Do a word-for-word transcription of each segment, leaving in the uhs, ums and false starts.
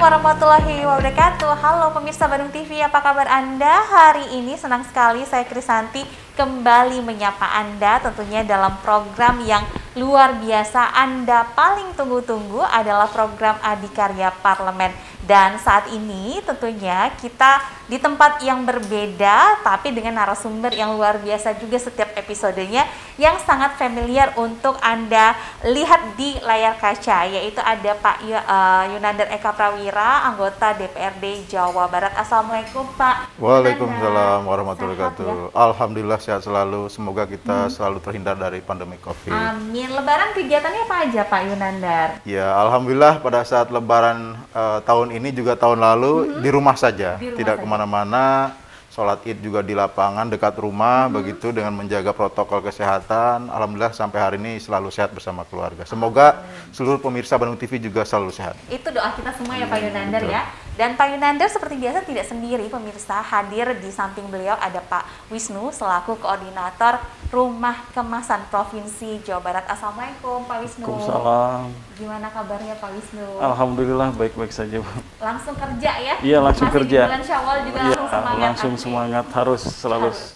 warahmatullahi wabarakatuh. Halo pemirsa Bandung T V, apa kabar Anda? Hari ini senang sekali saya Krisanti kembali menyapa Anda tentunya dalam program yang luar biasa Anda paling tunggu-tunggu adalah program Adikarya Parlemen. Dan saat ini tentunya kita di tempat yang berbeda tapi dengan narasumber yang luar biasa juga setiap episodenya yang sangat familiar untuk Anda lihat di layar kaca, yaitu ada Pak Yunandar Eka Prawira, anggota D P R D Jawa Barat. Assalamualaikum Pak. Waalaikumsalam warahmatullahi wabarakatuh. Alhamdulillah sehat selalu, semoga kita hmm. selalu terhindar dari pandemi COVID. Amin. Lebaran kegiatannya apa aja Pak Yunandar? Ya, Alhamdulillah pada saat Lebaran uh, tahun ini juga tahun lalu hmm. di rumah saja, di rumah tidak kemana-mana. Sholat Id juga di lapangan dekat rumah, hmm. begitu dengan menjaga protokol kesehatan. Alhamdulillah sampai hari ini selalu sehat bersama keluarga. Semoga hmm. seluruh pemirsa Bandung T V juga selalu sehat. Itu doa kita semua ya Pak Yunandar ya. Dan Pak Yunandar seperti biasa tidak sendiri pemirsa, hadir di samping beliau ada Pak Wisnu selaku koordinator Rumah Kemasan Provinsi Jawa Barat. Assalamualaikum Pak Wisnu. Waalaikumsalam. Gimana kabarnya Pak Wisnu? Alhamdulillah baik-baik saja Bu. Langsung kerja ya? Iya langsung Masih kerja. Di bulan Syawal juga ya, langsung semangat. Langsung semangat harus selalu. Harus.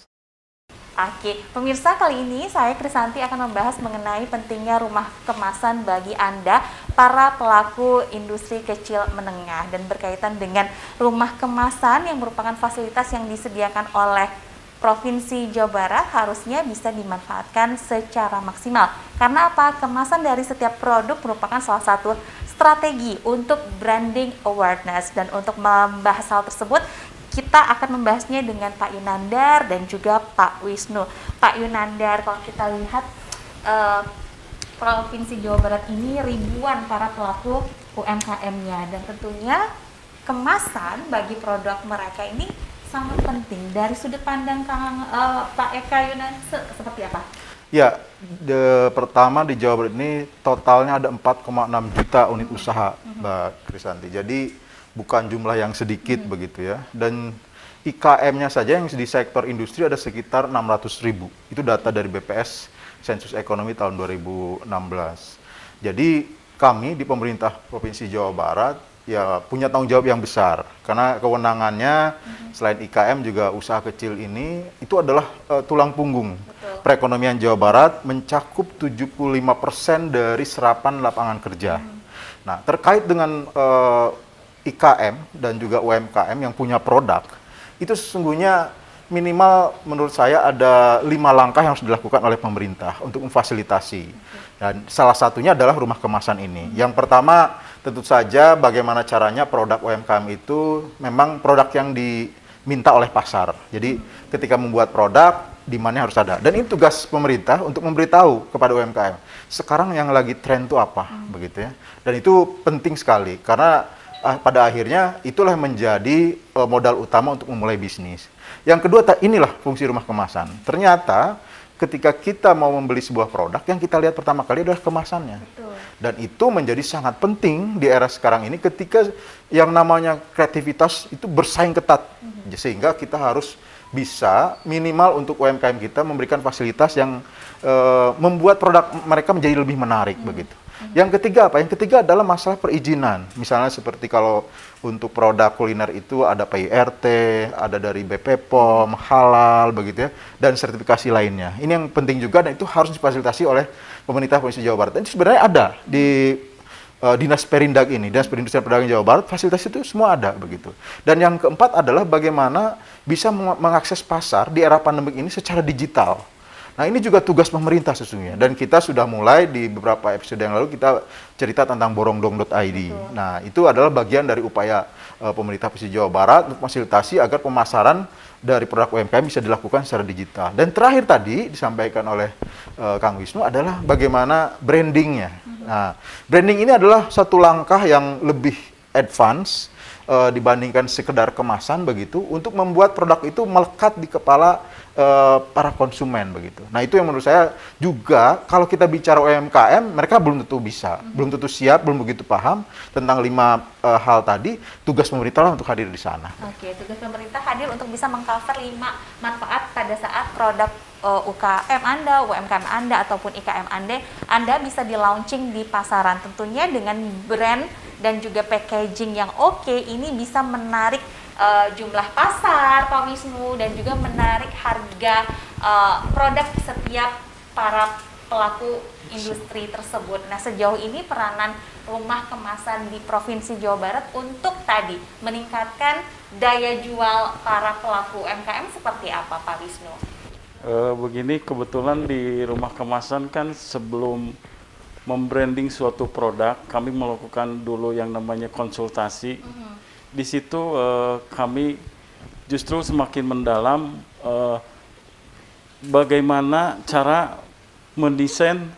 Oke, pemirsa, kali ini saya Krisanti akan membahas mengenai pentingnya rumah kemasan bagi Anda para pelaku industri kecil menengah dan berkaitan dengan rumah kemasan yang merupakan fasilitas yang disediakan oleh Provinsi Jawa Barat harusnya bisa dimanfaatkan secara maksimal. Karena apa? Kemasan dari setiap produk merupakan salah satu strategi untuk branding awareness, dan untuk membahas hal tersebut kita akan membahasnya dengan Pak Yunandar dan juga Pak Wisnu. Pak Yunandar, kalau kita lihat uh, Provinsi Jawa Barat ini ribuan para pelaku U M K M-nya, dan tentunya kemasan bagi produk mereka ini sangat penting. Dari sudut pandang Kang uh, Pak Eka Yunandar seperti apa? Ya, de, pertama di Jawa Barat ini totalnya ada empat koma enam juta unit hmm. usaha, hmm. Mbak Krisanti. Jadi bukan jumlah yang sedikit hmm. begitu ya. Dan I K M-nya saja yang di sektor industri ada sekitar enam ratus ribu. Itu data dari B P S Sensus Ekonomi tahun dua ribu enam belas. Jadi kami di pemerintah Provinsi Jawa Barat ya punya tanggung jawab yang besar. Karena kewenangannya hmm. selain I K M juga usaha kecil ini itu adalah uh, tulang punggung. Betul. Perekonomian Jawa Barat mencakup tujuh puluh lima persen dari serapan lapangan kerja. Hmm. Nah, terkait dengan uh, I K M dan juga U M K M yang punya produk, itu sesungguhnya minimal menurut saya ada lima langkah yang harus dilakukan oleh pemerintah untuk memfasilitasi. Dan salah satunya adalah rumah kemasan ini. Yang pertama tentu saja bagaimana caranya produk U M K M itu memang produk yang diminta oleh pasar. Jadi ketika membuat produk, demand-nya harus ada. Dan ini tugas pemerintah untuk memberitahu kepada U M K M. Sekarang yang lagi tren itu apa, hmm. begitu ya. Dan itu penting sekali karena pada akhirnya itulah menjadi uh, modal utama untuk memulai bisnis. Yang kedua, inilah fungsi rumah kemasan. Ternyata ketika kita mau membeli sebuah produk, yang kita lihat pertama kali adalah kemasannya. Betul. Dan itu menjadi sangat penting di era sekarang ini ketika yang namanya kreativitas itu bersaing ketat. Mm-hmm. Sehingga kita harus bisa minimal untuk U M K M kita memberikan fasilitas yang uh, membuat produk mereka menjadi lebih menarik, mm-hmm. begitu. Yang ketiga apa? Yang ketiga adalah masalah perizinan. Misalnya seperti kalau untuk produk kuliner itu ada P I R T, ada dari B P P O M, halal begitu ya, dan sertifikasi lainnya. Ini yang penting juga dan itu harus difasilitasi oleh pemerintah Provinsi Jawa Barat. Dan itu sebenarnya ada di uh, Dinas Perindak ini, Dinas Perindustrian Perdagangan Jawa Barat, fasilitas itu semua ada begitu. Dan yang keempat adalah bagaimana bisa meng mengakses pasar di era pandemik ini secara digital. Nah, ini juga tugas pemerintah sesungguhnya. Dan kita sudah mulai di beberapa episode yang lalu kita cerita tentang borongdong dot I D. Betul. Nah, itu adalah bagian dari upaya uh, pemerintah Provinsi Jawa Barat untuk fasilitasi agar pemasaran dari produk U M K M bisa dilakukan secara digital. Dan terakhir tadi disampaikan oleh uh, Kang Wisnu adalah bagaimana brandingnya. Mm-hmm. Nah, branding ini adalah satu langkah yang lebih advance uh, dibandingkan sekedar kemasan begitu untuk membuat produk itu melekat di kepala Uh, para konsumen begitu. Nah, itu yang menurut saya juga kalau kita bicara U M K M, mereka belum tentu bisa, mm-hmm. belum tentu siap, belum begitu paham tentang lima uh, hal tadi. Tugas pemerintah lah untuk hadir di sana. Oke, tugas pemerintah hadir untuk bisa mengcover lima manfaat pada saat produk uh, U K M Anda, U M K M Anda ataupun I K M Anda, Anda bisa di launching di pasaran tentunya dengan brand dan juga packaging yang oke, ini bisa menarik uh, jumlah pasar, Pak Wisnu, dan juga menarik harga uh, produk setiap para pelaku industri tersebut. Nah, sejauh ini peranan rumah kemasan di Provinsi Jawa Barat untuk tadi meningkatkan daya jual para pelaku U M K M seperti apa, Pak Wisnu? E, begini, kebetulan di rumah kemasan kan sebelum membranding suatu produk, kami melakukan dulu yang namanya konsultasi. Mm-hmm. Di situ e, kami justru semakin mendalam e, bagaimana cara mendesain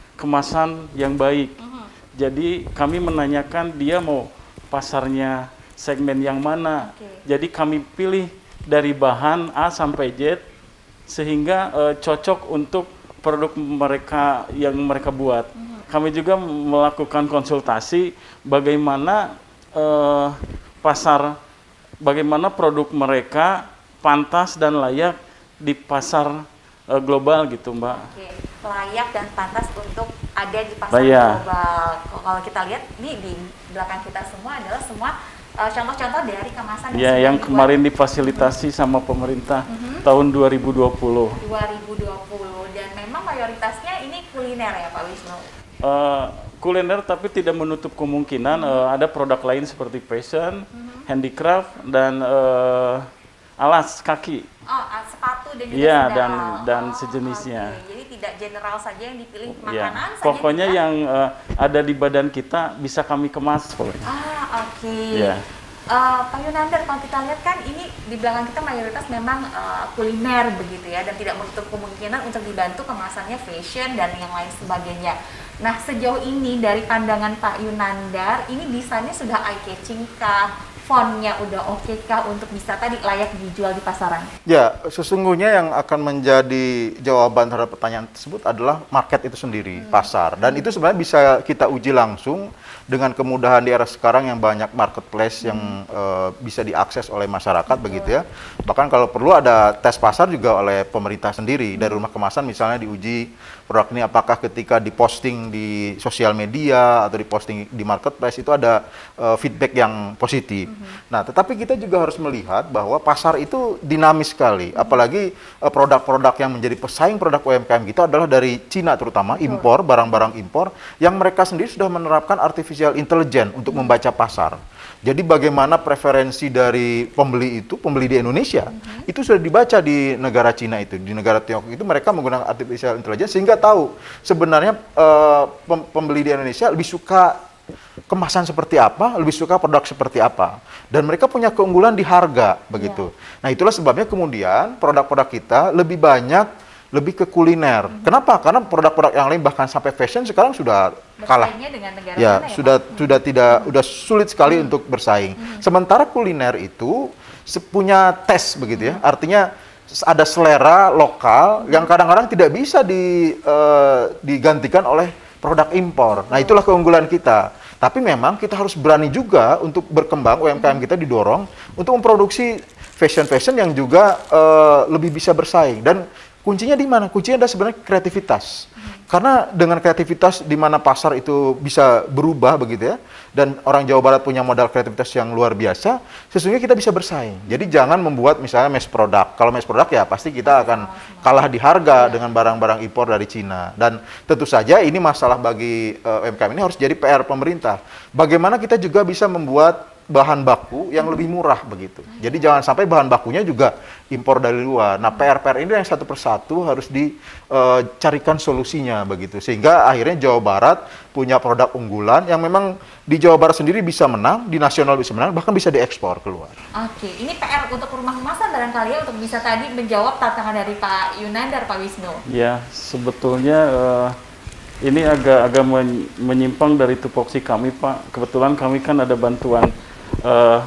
kemasan yang baik. Uh-huh. Jadi kami menanyakan dia mau pasarnya segmen yang mana. Okay. Jadi kami pilih dari bahan A sampai Z sehingga uh, cocok untuk produk mereka yang mereka buat. Uh-huh. Kami juga melakukan konsultasi bagaimana uh, pasar, bagaimana produk mereka pantas dan layak di pasar uh, global gitu, Mbak. Okay. Layak dan pantas untuk ada di pasar Bayar. global. Kalau kita lihat nih di belakang kita semua adalah semua uh, contoh-contoh dari kemasan ya, yang dibuat. Kemarin difasilitasi mm-hmm. sama pemerintah mm-hmm. tahun dua ribu dua puluh. dua ribu dua puluh, dan memang mayoritasnya ini kuliner ya, Pak Wisnu? Uh, kuliner, tapi tidak menutup kemungkinan mm-hmm. uh, ada produk lain seperti fashion, mm-hmm. handicraft, dan uh, alas kaki. Oh, sepatu dan juga ya, sendal. dan dan oh, sejenisnya. Okay. Jadi tidak general saja yang dipilih, makanan ya. saja. Pokoknya tidak? yang uh, ada di badan kita bisa kami kemas. Pokoknya. Ah, oke. Okay. Ya. Uh, Pak Yunandar, kalau kita lihat kan ini di belakang kita mayoritas memang uh, kuliner begitu ya, dan tidak menutup kemungkinan untuk dibantu kemasannya fashion dan yang lain sebagainya. Nah, sejauh ini dari pandangan Pak Yunandar, ini desainnya sudah eye-catching kah? Fontnya udah oke kah untuk bisa tadi layak dijual di pasaran? Ya, sesungguhnya yang akan menjadi jawaban terhadap pertanyaan tersebut adalah market itu sendiri, hmm. pasar. Dan hmm. itu sebenarnya bisa kita uji langsung dengan kemudahan di era sekarang yang banyak marketplace hmm. yang uh, bisa diakses oleh masyarakat. Betul. Begitu ya. Bahkan kalau perlu ada tes pasar juga oleh pemerintah sendiri. Hmm. Dari rumah kemasan misalnya diuji produk ini apakah ketika diposting di sosial media atau diposting di marketplace itu ada uh, feedback yang positif. Hmm. Nah, tetapi kita juga harus melihat bahwa pasar itu dinamis sekali. Hmm. Apalagi uh, produk-produk yang menjadi pesaing produk U M K M kita adalah dari Cina terutama, impor, barang-barang impor yang mereka sendiri sudah menerapkan artificial intelligence untuk hmm. membaca pasar. Jadi bagaimana preferensi dari pembeli itu, pembeli di Indonesia, mm-hmm. itu sudah dibaca di negara Cina itu, di negara Tiongkok itu mereka menggunakan artificial intelligence sehingga tahu sebenarnya uh, pembeli di Indonesia lebih suka kemasan seperti apa, lebih suka produk seperti apa. Dan mereka punya keunggulan di harga, begitu. Yeah. Nah, itulah sebabnya kemudian produk-produk kita lebih banyak lebih ke kuliner. Mm-hmm. Kenapa? Karena produk-produk yang lain bahkan sampai fashion sekarang sudah kalah. Dengan negara ya, mana ya, sudah Pak? sudah tidak Mm-hmm. udah sulit sekali mm-hmm. untuk bersaing. Mm-hmm. Sementara kuliner itu punya tes begitu ya. Mm-hmm. Artinya ada selera lokal mm-hmm. yang kadang-kadang tidak bisa di uh, digantikan oleh produk impor. Mm-hmm. Nah, itulah keunggulan kita. Tapi memang kita harus berani juga untuk berkembang, U M K M kita didorong untuk memproduksi fashion-fashion yang juga uh, lebih bisa bersaing. Dan kuncinya di mana? Kuncinya adalah sebenarnya kreativitas. Hmm. Karena dengan kreativitas di mana pasar itu bisa berubah begitu ya, dan orang Jawa Barat punya modal kreativitas yang luar biasa, sesungguhnya kita bisa bersaing. Jadi jangan membuat misalnya mass product. Kalau mass product ya pasti kita akan kalah di harga dengan barang-barang impor dari Cina. Dan tentu saja ini masalah bagi uh, U M K M ini harus jadi P R pemerintah. Bagaimana kita juga bisa membuat bahan baku yang lebih murah begitu. Jadi jangan sampai bahan bakunya juga impor dari luar. Nah, P R-P R ini yang satu persatu harus dicarikan uh, solusinya begitu. Sehingga akhirnya Jawa Barat punya produk unggulan yang memang di Jawa Barat sendiri bisa menang, di nasional bisa menang, bahkan bisa diekspor keluar. Oke, ini P R untuk rumah kemasan barangkali ya, untuk bisa tadi menjawab tantangan dari Pak Yunandar, Pak Wisnu. Ya, sebetulnya uh, ini agak agak menyimpang dari tupoksi kami, Pak. Kebetulan kami kan ada bantuan Uh,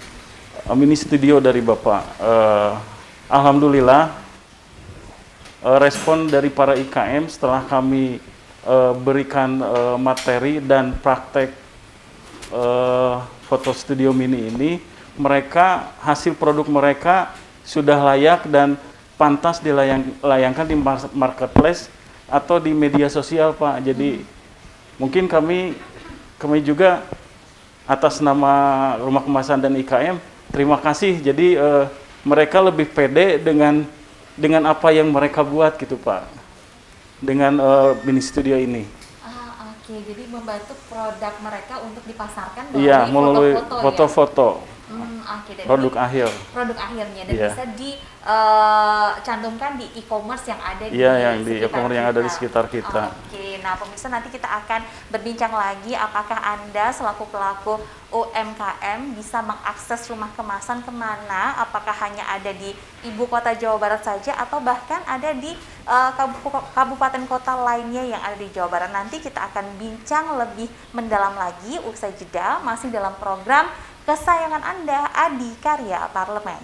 mini studio dari Bapak. Uh, Alhamdulillah uh, respon dari para I K M setelah kami uh, berikan uh, materi dan praktek uh, foto studio mini ini, mereka hasil produk mereka sudah layak dan pantas dilayangkan di marketplace atau di media sosial, Pak. Jadi hmm. mungkin kami kami juga atas nama Rumah Kemasan dan I K M, terima kasih. Jadi uh, mereka lebih pede dengan dengan apa yang mereka buat gitu Pak, dengan uh, mini studio ini. Ah, oke, okay. Jadi membantu produk mereka untuk dipasarkan melalui Iya, melalui foto-foto. Ya? Hmm, okay. Dan produk akhir. Produk akhirnya dan yeah. bisa dicantumkan uh, di e-commerce yang ada yeah, di yang di e-commerce yang ada di sekitar kita. Oke, okay. Nah pemirsa nanti kita akan berbincang lagi apakah Anda selaku pelaku U M K M bisa mengakses rumah kemasan kemana? Apakah hanya ada di ibu kota Jawa Barat saja atau bahkan ada di uh, kabupaten kota lainnya yang ada di Jawa Barat? Nanti kita akan bincang lebih mendalam lagi usai jeda, masih dalam program kesayangan Anda, Adikarya Parlemen.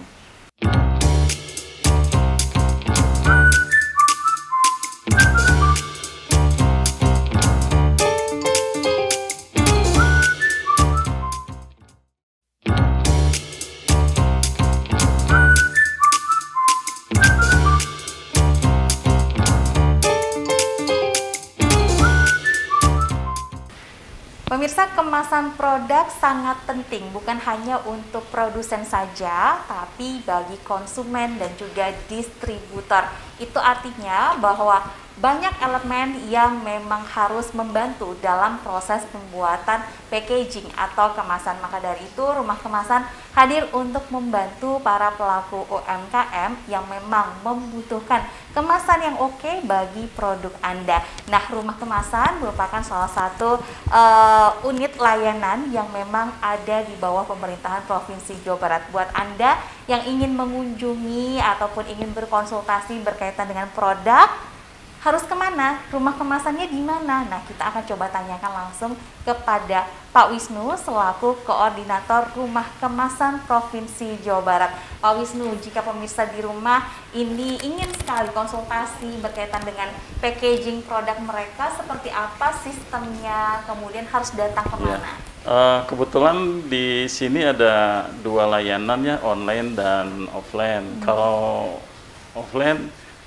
Pemirsa, kemasan produk sangat penting bukan hanya untuk produsen saja, tapi bagi konsumen dan juga distributor. Itu artinya bahwa banyak elemen yang memang harus membantu dalam proses pembuatan packaging atau kemasan. Maka dari itu, Rumah Kemasan hadir untuk membantu para pelaku U M K M yang memang membutuhkan kemasan yang oke bagi produk Anda. Nah, Rumah Kemasan merupakan salah satu uh, unit layanan yang memang ada di bawah pemerintahan Provinsi Jawa Barat. Buat Anda yang ingin mengunjungi ataupun ingin berkonsultasi berkaitan dengan produk, harus kemana? Rumah kemasannya di mana? Nah, kita akan coba tanyakan langsung kepada Pak Wisnu selaku Koordinator Rumah Kemasan Provinsi Jawa Barat. Pak Wisnu, jika pemirsa di rumah ini ingin sekali konsultasi berkaitan dengan packaging produk mereka, seperti apa sistemnya, kemudian harus datang kemana? Ya. Uh, kebetulan di sini ada dua layanan ya, online dan offline. Hmm. Kalau offline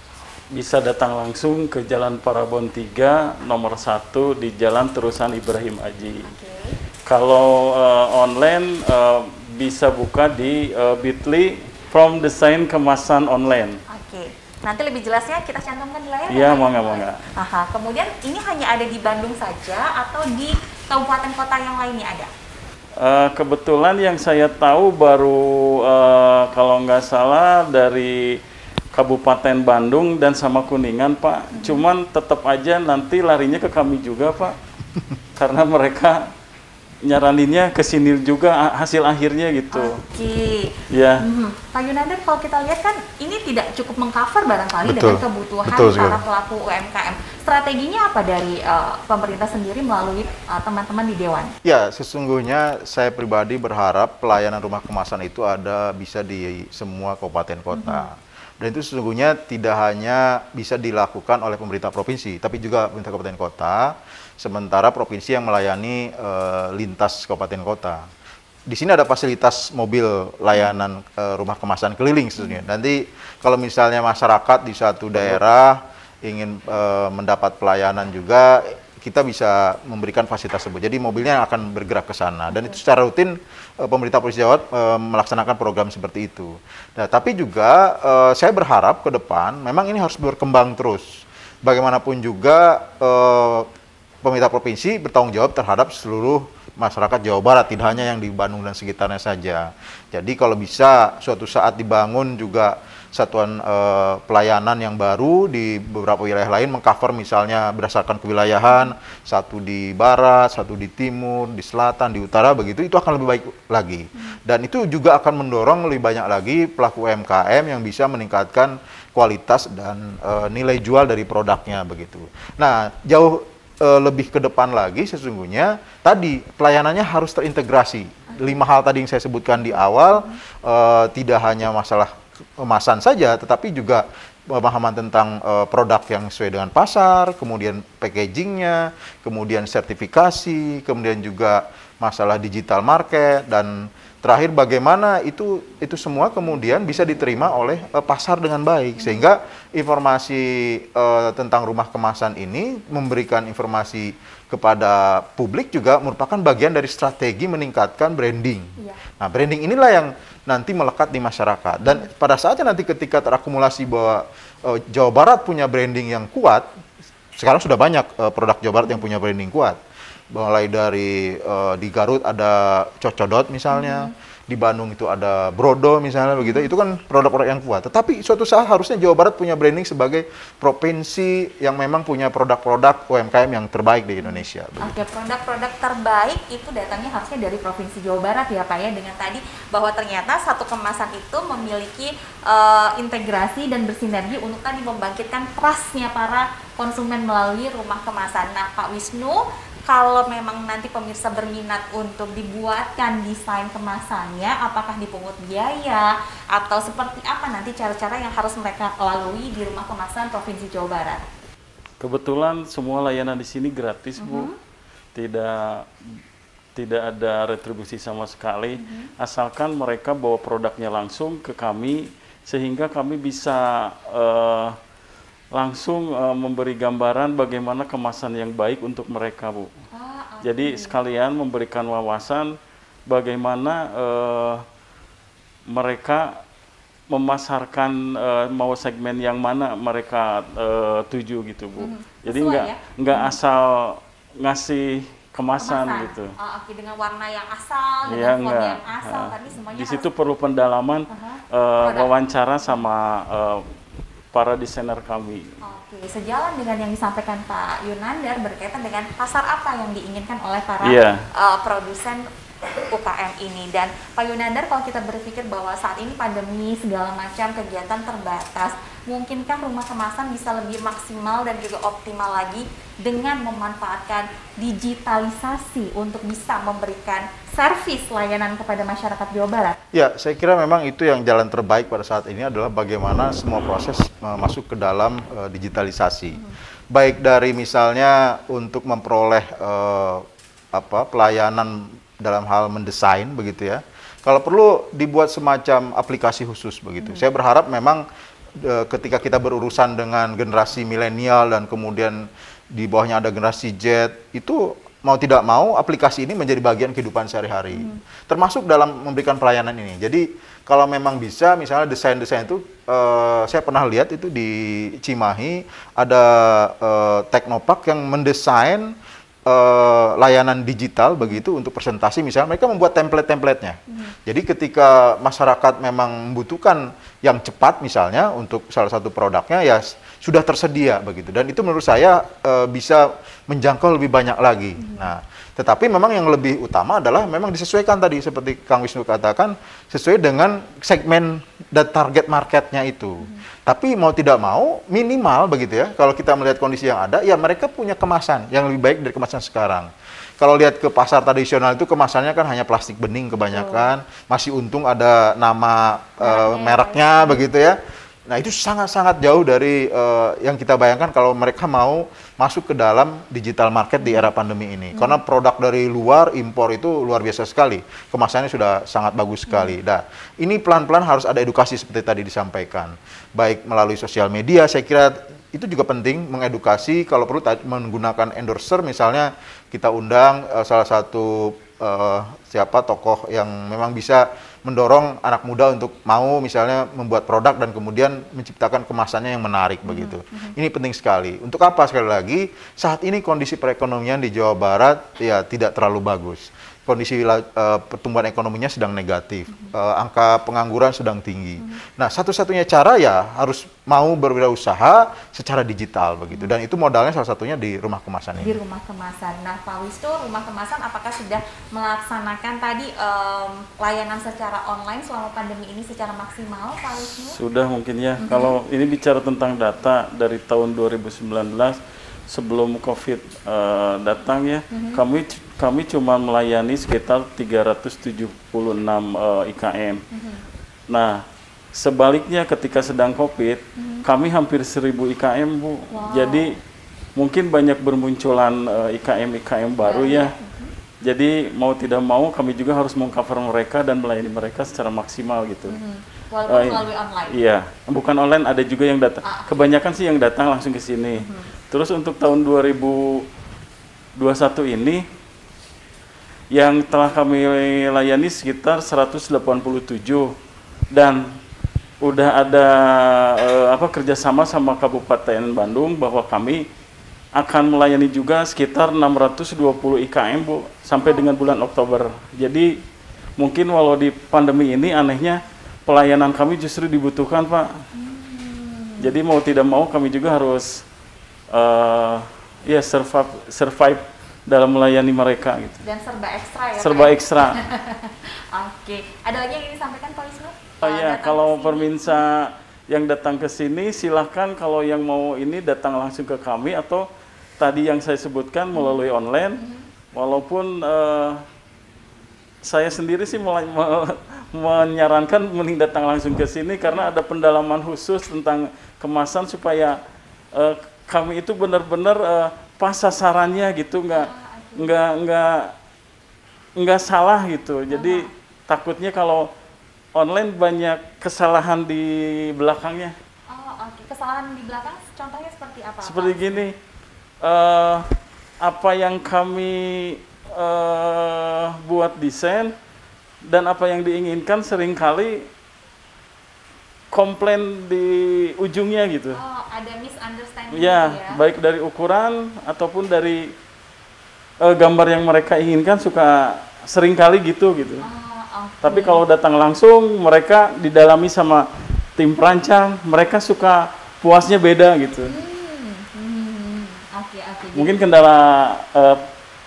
bisa datang langsung ke Jalan Parabon tiga nomor satu di Jalan Terusan Ibrahim Aji. Okay. Kalau uh, online uh, bisa buka di uh, bit.ly From Design Kemasan Online. Oke. Okay. Nanti lebih jelasnya kita cantumkan di layar. Iya, mangga mangga. Aha. Kemudian ini hanya ada di Bandung saja atau di kabupaten kota yang lainnya ada? Uh, kebetulan yang saya tahu baru uh, kalau nggak salah dari Kabupaten Bandung dan sama Kuningan, Pak. Hmm. Cuman tetap aja nanti larinya ke kami juga, Pak. Karena mereka nyaraninnya ke sini juga hasil akhirnya gitu. Oke. Ya. Hmm. Pak Yunandar, kalau kita lihat kan ini tidak cukup mengcover barangkali Betul. dengan kebutuhan Betul, para pelaku U M K M. Strateginya apa dari uh, pemerintah sendiri melalui teman-teman uh, di Dewan? Ya, sesungguhnya saya pribadi berharap pelayanan rumah kemasan itu ada bisa di semua kabupaten kota. Hmm. Dan itu sesungguhnya tidak hanya bisa dilakukan oleh pemerintah provinsi, tapi juga pemerintah kabupaten kota, sementara provinsi yang melayani e, lintas kabupaten kota. Di sini ada fasilitas mobil layanan e, rumah kemasan keliling sesungguhnya. Nanti kalau misalnya masyarakat di satu daerah ingin e, mendapat pelayanan juga, kita bisa memberikan fasilitas tersebut. Jadi mobilnya akan bergerak ke sana dan itu secara rutin e, pemerintah Provinsi Jawa Barat e, melaksanakan program seperti itu. Nah, tapi juga e, saya berharap ke depan memang ini harus berkembang terus. Bagaimanapun juga e, pemerintah provinsi bertanggung jawab terhadap seluruh masyarakat Jawa Barat, tidak hanya yang di Bandung dan sekitarnya saja. Jadi kalau bisa suatu saat dibangun juga satuan eh, pelayanan yang baru di beberapa wilayah lain, mengcover misalnya berdasarkan kewilayahan, satu di barat, satu di timur, di selatan, di utara, begitu, itu akan lebih baik lagi. Dan itu juga akan mendorong lebih banyak lagi pelaku U M K M yang bisa meningkatkan kualitas dan eh, nilai jual dari produknya, begitu. Nah, jauh eh, lebih ke depan lagi sesungguhnya, tadi pelayanannya harus terintegrasi. Lima hal tadi yang saya sebutkan di awal, eh, tidak hanya masalah kemasan saja, tetapi juga pemahaman tentang uh, produk yang sesuai dengan pasar, kemudian packagingnya, kemudian sertifikasi, kemudian juga masalah digital market, dan Terakhir, bagaimana itu itu semua kemudian bisa diterima oleh uh, pasar dengan baik, sehingga informasi uh, tentang rumah kemasan ini memberikan informasi kepada publik juga merupakan bagian dari strategi meningkatkan branding. Ya. Nah, branding inilah yang nanti melekat di masyarakat. Dan pada saatnya nanti ketika terakumulasi bahwa uh, Jawa Barat punya branding yang kuat, sekarang sudah banyak uh, produk Jawa Barat yang punya branding kuat. Mulai dari uh, di Garut ada Cocodot misalnya, hmm. di Bandung itu ada Brodo misalnya begitu, itu kan produk-produk yang kuat. Tetapi suatu saat harusnya Jawa Barat punya branding sebagai provinsi yang memang punya produk-produk U M K M yang terbaik di Indonesia. Oke, produk-produk terbaik itu datangnya harusnya dari provinsi Jawa Barat ya Pak ya, dengan tadi bahwa ternyata satu kemasan itu memiliki uh, integrasi dan bersinergi untuk tadi membangkitkan trust-nya para konsumen melalui rumah kemasan. Nah, Pak Wisnu, kalau memang nanti pemirsa berminat untuk dibuatkan desain kemasannya, apakah dipungut biaya atau seperti apa nanti cara-cara yang harus mereka lalui di rumah kemasan Provinsi Jawa Barat? Kebetulan semua layanan di sini gratis, Bu. Uh-huh. Tidak tidak ada retribusi sama sekali, uh-huh. asalkan mereka bawa produknya langsung ke kami, sehingga kami bisa uh, langsung uh, memberi gambaran bagaimana kemasan yang baik untuk mereka, Bu. Ah, okay. Jadi sekalian memberikan wawasan bagaimana uh, mereka memasarkan uh, mau segmen yang mana mereka uh, tuju gitu, Bu. Hmm. Jadi nggak ya? nggak hmm. asal ngasih kemasan, kemasan. gitu. Oh, okay. Dengan warna yang asal, ya, dengan font yang asal, uh, tadi semuanya. Di situ perlu pendalaman, uh-huh. uh, wawancara sama uh, para desainer kami. Oke, sejalan dengan yang disampaikan Pak Yunandar berkaitan dengan pasar apa yang diinginkan oleh para yeah. uh, produsen U K M ini. Dan Pak Yunandar, kalau kita berpikir bahwa saat ini pandemi segala macam kegiatan terbatas, mungkinkah rumah kemasan bisa lebih maksimal dan juga optimal lagi dengan memanfaatkan digitalisasi untuk bisa memberikan servis layanan kepada masyarakat Jawa Barat? Ya, saya kira memang itu yang jalan terbaik pada saat ini adalah bagaimana semua proses uh, masuk ke dalam uh, digitalisasi. Hmm. Baik dari misalnya untuk memperoleh uh, apa pelayanan dalam hal mendesain begitu ya. Kalau perlu dibuat semacam aplikasi khusus begitu. Hmm. Saya berharap memang uh, ketika kita berurusan dengan generasi milenial dan kemudian di bawahnya ada generasi Z, itu mau tidak mau aplikasi ini menjadi bagian kehidupan sehari-hari, hmm. termasuk dalam memberikan pelayanan ini. Jadi kalau memang bisa, misalnya desain-desain itu, uh, saya pernah lihat itu di Cimahi ada uh, Teknopark yang mendesain uh, layanan digital begitu untuk presentasi, misalnya mereka membuat template-templatenya. Hmm. Jadi ketika masyarakat memang membutuhkan yang cepat misalnya untuk salah satu produknya, ya sudah tersedia begitu, dan itu menurut saya e, bisa menjangkau lebih banyak lagi. Hmm. Nah, tetapi memang yang lebih utama adalah memang disesuaikan tadi seperti Kang Wisnu katakan, sesuai dengan segmen dan target marketnya itu. Hmm. Tapi mau tidak mau minimal begitu ya, kalau kita melihat kondisi yang ada, ya mereka punya kemasan yang lebih baik dari kemasan sekarang. Kalau lihat ke pasar tradisional itu kemasannya kan hanya plastik bening kebanyakan, oh. masih untung ada nama uh, mereknya ya. begitu ya. Nah, itu sangat-sangat jauh dari uh, yang kita bayangkan kalau mereka mau masuk ke dalam digital market di era pandemi ini. Hmm. Karena produk dari luar, impor itu luar biasa sekali. Kemasannya sudah sangat bagus sekali. Hmm. Nah, ini pelan-pelan harus ada edukasi seperti tadi disampaikan. Baik melalui sosial media, saya kira itu juga penting mengedukasi. Kalau perlu menggunakan endorser, misalnya kita undang uh, salah satu uh, siapa tokoh yang memang bisa mendorong anak muda untuk mau misalnya membuat produk dan kemudian menciptakan kemasannya yang menarik mm-hmm. begitu. Mm-hmm. Ini penting sekali. Untuk apa? Sekali lagi, saat ini kondisi perekonomian di Jawa Barat ya tidak terlalu bagus. Kondisi uh, pertumbuhan ekonominya sedang negatif, mm-hmm. uh, angka pengangguran sedang tinggi. Mm-hmm. Nah, satu-satunya cara ya harus mau berwirausaha secara digital begitu. Dan itu modalnya salah satunya di rumah kemasan ini. Di rumah kemasan. Nah, Pak Wisnu, rumah kemasan apakah sudah melaksanakan tadi um, layanan secara online selama pandemi ini secara maksimal, Pak Wisnu? Sudah mungkin ya. Mm-hmm. Kalau ini bicara tentang data dari tahun dua ribu sembilan belas sebelum COVID uh, datang ya, mm-hmm. kami kami cuma melayani sekitar tiga ratus tujuh puluh enam uh, I K M. Mm-hmm. Nah, sebaliknya ketika sedang COVID, mm-hmm. kami hampir seribu I K M, Bu. Wow. Jadi mungkin banyak bermunculan uh, I K M I K M baru ya. Mm-hmm. Jadi mau tidak mau kami juga harus mengcover mereka dan melayani mereka secara maksimal gitu. Hmm. Walaupun Uh, melalui online. Iya, bukan online, ada juga yang datang. Ah. Kebanyakan sih yang datang langsung ke sini. Hmm. Terus untuk tahun dua ribu dua puluh satu ini yang telah kami layani sekitar seratus delapan puluh tujuh dan udah ada eh, apa kerjasama sama Kabupaten Bandung bahwa kami akan melayani juga sekitar enam ratus dua puluh I K M Bu sampai dengan bulan Oktober. Jadi mungkin walau di pandemi ini anehnya pelayanan kami justru dibutuhkan Pak. Hmm. Jadi mau tidak mau kami juga harus uh, ya survive, survive dalam melayani mereka gitu. Dan serba ekstra ya Serba Pak, ya? ekstra. Oke, ada lagi yang ingin disampaikan Pak Wisnu? Oh iya, Datang kalau ke sini. pemirsa yang datang ke sini silahkan kalau yang mau ini datang langsung ke kami atau tadi yang saya sebutkan melalui online. Walaupun uh, saya sendiri sih mulai me- menyarankan mending datang langsung ke sini karena ada pendalaman khusus tentang kemasan supaya uh, kami itu benar-benar uh, pas sasarannya gitu, nggak nggak nggak nggak salah gitu. Jadi takutnya kalau online banyak kesalahan di belakangnya. Oh, oke. Kesalahan di belakang contohnya seperti apa? Seperti Pak? gini, eh, apa yang kami eh, buat desain dan apa yang diinginkan seringkali komplain di ujungnya gitu. Oh, ada misunderstanding Ya, gitu ya. baik dari ukuran ataupun dari eh, gambar yang mereka inginkan suka seringkali gitu gitu. Oh, oke. Tapi kalau datang langsung mereka didalami sama tim perancang, mereka suka puasnya beda gitu. Hmm, hmm, oke, oke. Jadi- Mungkin kendala eh,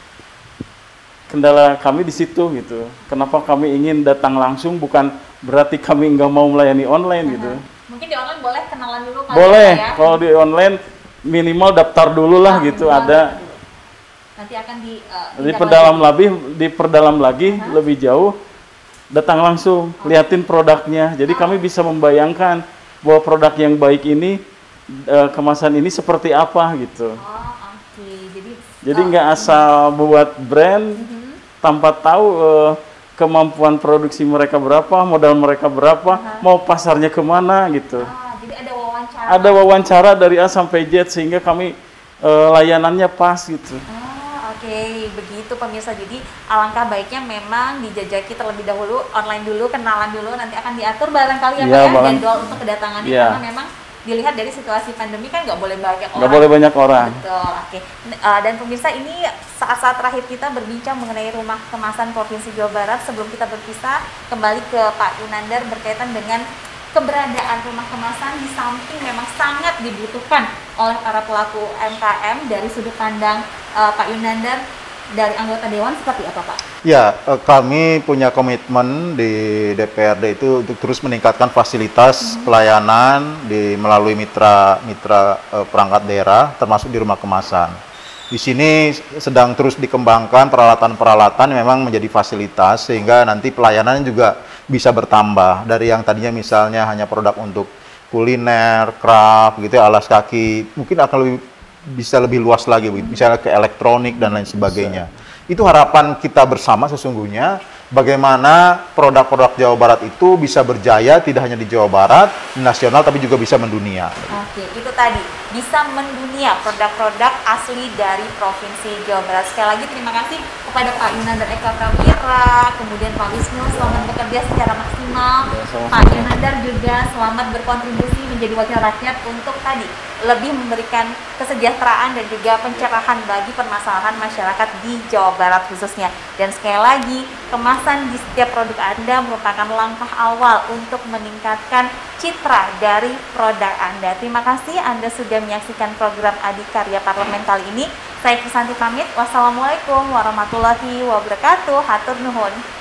kendala kami di situ gitu. Kenapa kami ingin datang langsung bukan berarti kami nggak mau melayani online gitu. Mungkin di online boleh kenalan dulu kali Boleh, ya. kalau di online minimal daftar dulu lah Ah, gitu. minimal Ada dulu. Nanti akan di uh, diperdalam lebih, diperdalam lagi lebih jauh. Datang langsung, liatin produknya. Jadi kami bisa membayangkan bahwa produk yang baik ini eh, kemasan ini seperti apa gitu. Oh, oke. Jadi Jadi oh, nggak asal buat brand tanpa tahu eh, kemampuan produksi mereka berapa, modal mereka berapa, mau pasarnya kemana gitu. ah, jadi ada wawancara. Ada wawancara dari A sampai Z sehingga kami eh, layanannya pas gitu. Ah, oke, begitu pemirsa. Jadi alangkah baiknya memang dijajaki terlebih dahulu, online dulu, kenalan dulu, nanti akan diatur barangkali ya Iya, Pak ya, barang- jadwal untuk kedatangannya Iya. karena memang dilihat dari situasi pandemi kan nggak boleh banyak orang. Nggak boleh banyak orang. Betul, oke. N- uh, dan pemirsa, ini saat-saat terakhir kita berbincang mengenai rumah kemasan Provinsi Jawa Barat. Sebelum kita berpisah, kembali ke Pak Yunandar berkaitan dengan keberadaan rumah kemasan di samping memang sangat dibutuhkan oleh para pelaku U M K M. Dari sudut pandang uh, Pak Yunandar, dari anggota Dewan seperti apa Pak? Ya, eh, kami punya komitmen di D P R D itu untuk terus meningkatkan fasilitas pelayanan di melalui mitra mitra eh, perangkat daerah, termasuk di rumah kemasan. Di sini sedang terus dikembangkan peralatan-peralatan memang menjadi fasilitas sehingga nanti pelayanan juga bisa bertambah dari yang tadinya misalnya hanya produk untuk kuliner, craft, gitu ya, alas kaki, mungkin akan lebih bisa lebih luas lagi, misalnya ke elektronik dan lain sebagainya. Itu harapan kita bersama sesungguhnya, bagaimana produk-produk Jawa Barat itu bisa berjaya tidak hanya di Jawa Barat, di nasional, tapi juga bisa mendunia. Oke, itu tadi bisa mendunia produk-produk asli dari Provinsi Jawa Barat. Sekali lagi terima kasih kepada Pak Yunandar Eka Prawira, kemudian Pak Wisnu, selamat bekerja secara maksimal. Ya, sama-sama. Pak Yunandar juga selamat berkontribusi menjadi wakil rakyat untuk tadi lebih memberikan kesejahteraan dan juga pencerahan bagi permasalahan masyarakat di Jawa Barat khususnya. Dan sekali lagi, kemasan di setiap produk Anda merupakan langkah awal untuk meningkatkan citra dari produk Anda. Terima kasih Anda sudah menyaksikan program Adikarya Parlemen kali ini. Saya Krisanti pamit. Wassalamualaikum warahmatullahi wabarakatuh. Hatur nuhun.